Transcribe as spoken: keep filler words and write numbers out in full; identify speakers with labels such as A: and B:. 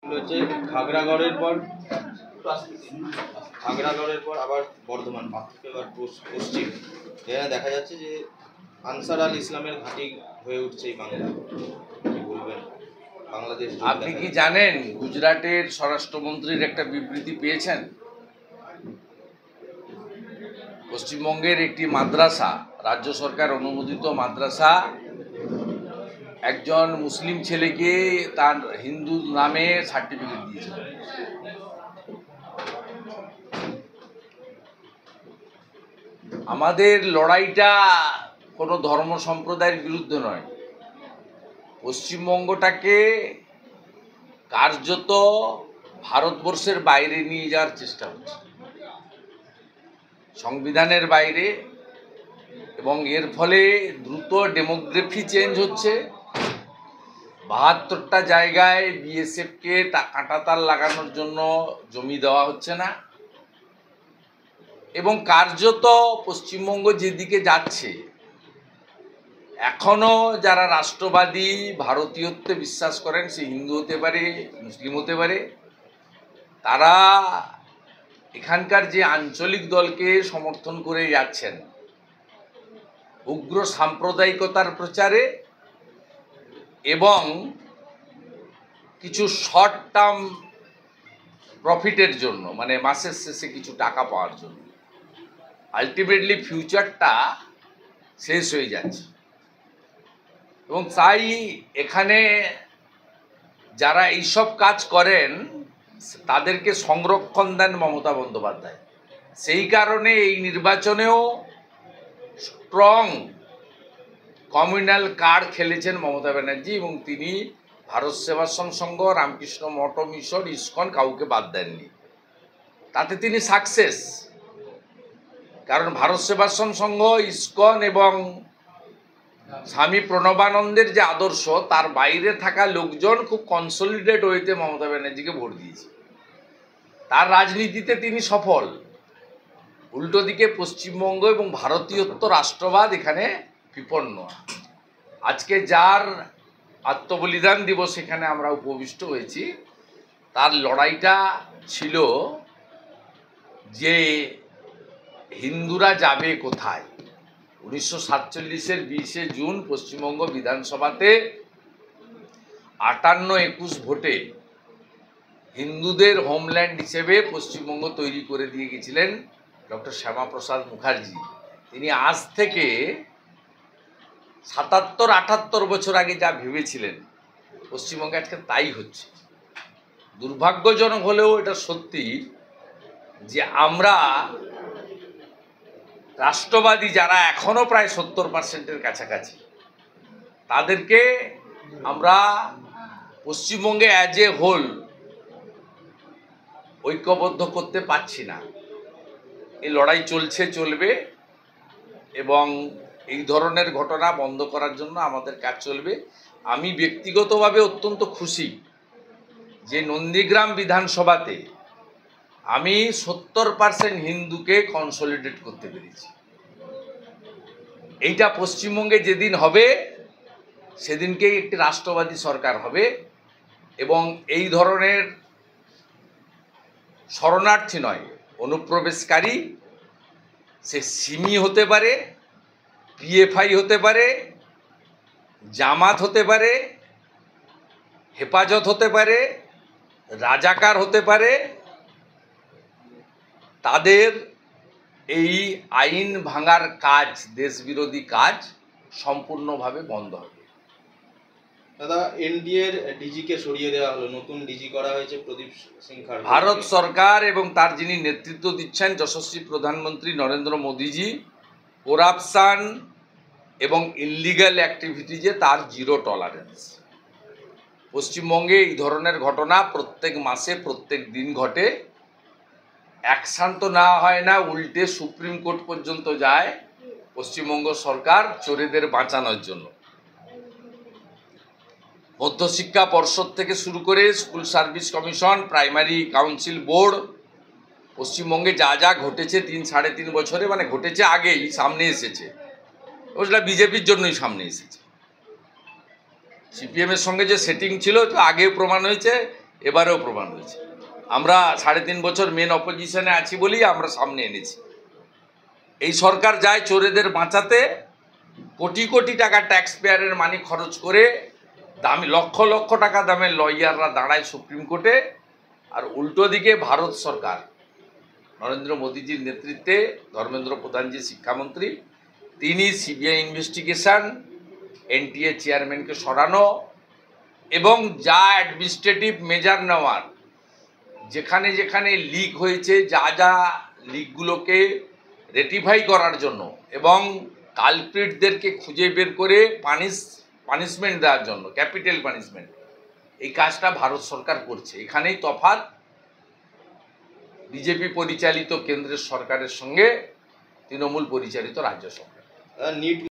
A: হচ্ছে খাগড়াগড়ের পর খাগড়াগড়ের পর আবার বর্ধমান এবার পশ্চিম এখানে দেখা যাচ্ছে যে আনসার আল ইসলামের ঘাঁটি হয়ে উঠছে এই বাংলা। কি বলবেন বাংলাদেশ?
B: আপনি কি জানেন গুজরাটের স্বরাষ্ট্রমন্ত্রীর একটা বিবৃতি পেয়েছেন? পশ্চিমবঙ্গের একটি মাদ্রাসা, রাজ্য সরকার অনুমোদিত মাদ্রাসা, একজন মুসলিম ছেলেকে তার হিন্দু নামে সার্টিফিকেট দিয়েছে। আমাদের লড়াইটা কোনো ধর্ম সম্প্রদায়ের বিরুদ্ধে নয়। পশ্চিমবঙ্গটাকে কার্যত ভারতবর্ষের বাইরে নিয়ে যাওয়ার চেষ্টা হচ্ছে, সংবিধানের বাইরে, এবং এর ফলে দ্রুত ডেমোগ্রাফি চেঞ্জ হচ্ছে। বাহাত্তরটা জায়গায় বিএসএফকে কাঁটাতার লাগানোর জন্য জমি দেওয়া হচ্ছে না, এবং কার্যত পশ্চিমবঙ্গ যেদিকে যাচ্ছে, এখনো যারা রাষ্ট্রবাদী ভারতীয়ত্বে বিশ্বাস করেন, সে হিন্দু হতে পারে, মুসলিম হতে পারে, তারা এখানকার যে আঞ্চলিক দলকে সমর্থন করে যাচ্ছেন উগ্র সাম্প্রদায়িকতার প্রচারে এবং কিছু শর্ট টার্ম প্রফিটের জন্য, মানে মাসের শেষে কিছু টাকা পাওয়ার জন্য। আলটিমেটলি ফিউচারটা শেষ হয়ে যাচ্ছে, এবং তাই এখানে যারা এইসব কাজ করেন তাদেরকে সংরক্ষণ দেন মমতা বন্দ্যোপাধ্যায়। সেই কারণে এই নির্বাচনেও স্ট্রং কমিউনাল কার্ড খেলেছেন মমতা ব্যানার্জি, এবং তিনি ভারত সেবাশ্রম সংঘ, রামকৃষ্ণ মঠ মিশন, ইসকন কাউকে বাদ দেননি। তাতে তিনি সাকসেস, কারণ ভারত সেবাশ্রম সংঘ, ইসকন এবং স্বামী প্রণবানন্দের যে আদর্শ, তার বাইরে থাকা লোকজন খুব কনসলিডেট হইতে মমতা ব্যানার্জিকে ভোট দিয়েছে। তার রাজনীতিতে তিনি সফল। উল্টো দিকে পশ্চিমবঙ্গ এবং ভারতীয়ত্ব রাষ্ট্রবাদ এখানে বিপন্ন। আজকে যার আত্মবলিদান দিবস এখানে আমরা উপবিষ্ট হয়েছি, তার লড়াইটা ছিল যে হিন্দুরা যাবে কোথায়। উনিশশো সাতচল্লিশের বিশে জুন পশ্চিমবঙ্গ বিধানসভাতে আটান্ন একুশ ভোটে হিন্দুদের হোমল্যান্ড হিসেবে পশ্চিমবঙ্গ তৈরি করে দিয়ে গেছিলেন ডক্টর শ্যামাপ্রসাদ মুখার্জি। তিনি আজ থেকে সাতাত্তর আটাত্তর বছর আগে যা ভেবেছিলেন পশ্চিমবঙ্গে আজকে তাই হচ্ছে। দুর্ভাগ্যজনক হলেও এটা সত্যি যে আমরা রাষ্ট্রবাদী যারা এখনো প্রায় সত্তর পার্সেন্টের কাছাকাছি, তাদেরকে আমরা পশ্চিমবঙ্গে অ্যাজ এ হোল ঐক্যবদ্ধ করতে পারছি না। এই লড়াই চলছে, চলবে, এবং এই ধরনের ঘটনা বন্ধ করার জন্য আমাদের কাজ চলবে। আমি ব্যক্তিগতভাবে অত্যন্ত খুশি যে নন্দীগ্রাম বিধানসভাতে আমি সত্তর পার্সেন্ট হিন্দুকে কনসলিডেট করতে পেরেছি। এইটা পশ্চিমবঙ্গে যেদিন হবে সেদিনকেই একটি রাষ্ট্রবাদী সরকার হবে, এবং এই ধরনের শরণার্থী নয়, অনুপ্রবেশকারী, সে সিমি হতে পারে, পিএফআই হতে পারে, জামাত হতে পারে, হেফাজত হতে পারে, রাজাকার হতে পারে, তাদের এই আইন ভাঙার কাজ, দেশবিরোধী কাজ সম্পূর্ণভাবে বন্ধ হবে।
A: দাদা, এনডিএর ডিজিকে সরিয়ে দেওয়া হলো, নতুন ডিজি করা হয়েছে প্রদীপ সিং খাড়গে।
B: ভারত সরকার এবং তার যিনি নেতৃত্ব দিচ্ছেন যশস্বী প্রধানমন্ত্রী নরেন্দ্র মোদীজি করাপশন এবং ইললিগ্যাল অ্যাক্টিভিটিজে তার জিরো টলারেন্স। পশ্চিমবঙ্গে এই ধরনের ঘটনা প্রত্যেক মাসে প্রত্যেক দিন ঘটে। অ্যাকশন তো না হয় না, উল্টে সুপ্রিম কোর্ট পর্যন্ত যায় পশ্চিমবঙ্গ সরকার চোরেদের বাঁচানোর জন্য। মধ্যশিক্ষা পর্ষদ থেকে শুরু করে school service commission, primary council board, পশ্চিমবঙ্গে যা যা ঘটেছে তিন সাড়ে তিন বছরে, মানে ঘটেছে আগেই, সামনে এসেছে, ওটা বিজেপির জন্যই সামনে এসেছে। সিপিএমের সঙ্গে যে সেটিং ছিল তো আগে প্রমাণ হয়েছে এবারেও প্রমাণ হয়েছে। আমরা সাড়ে তিন বছর মেন অপোজিশনে আছি বলেই আমরা সামনে এনেছি। এই সরকার যায় চোরেদের বাঁচাতে, কোটি কোটি টাকা ট্যাক্স পেয়ারের মানি খরচ করে দামি লক্ষ লক্ষ টাকা দামের লয়াররা দাঁড়ায় সুপ্রিম কোর্টে, আর উল্টো দিকে ভারত সরকার নরেন্দ্র মোদীজির নেতৃত্বে, ধর্মেন্দ্র প্রধানজি শিক্ষামন্ত্রী, তিনি সিবিআই ইনভেস্টিগেশন, এনটিএ চেয়ারম্যানকে সরানো এবং যা অ্যাডমিনিস্ট্রেটিভ মেজার নেওয়ার, যেখানে যেখানে লিক হয়েছে যা যা লিকগুলোকে রেটিফাই করার জন্য এবং কালপ্রিটদেরকে খুঁজে বের করে পানিশ পানিশমেন্ট দেওয়ার জন্য, ক্যাপিটাল পানিশমেন্ট, এই কাজটা ভারত সরকার করছে। এখানেই তফাৎ বিজেপি পরিচালিত কেন্দ্রের সরকারের সঙ্গে তৃণমূল পরিচালিত রাজ্য সরকার।
A: নিট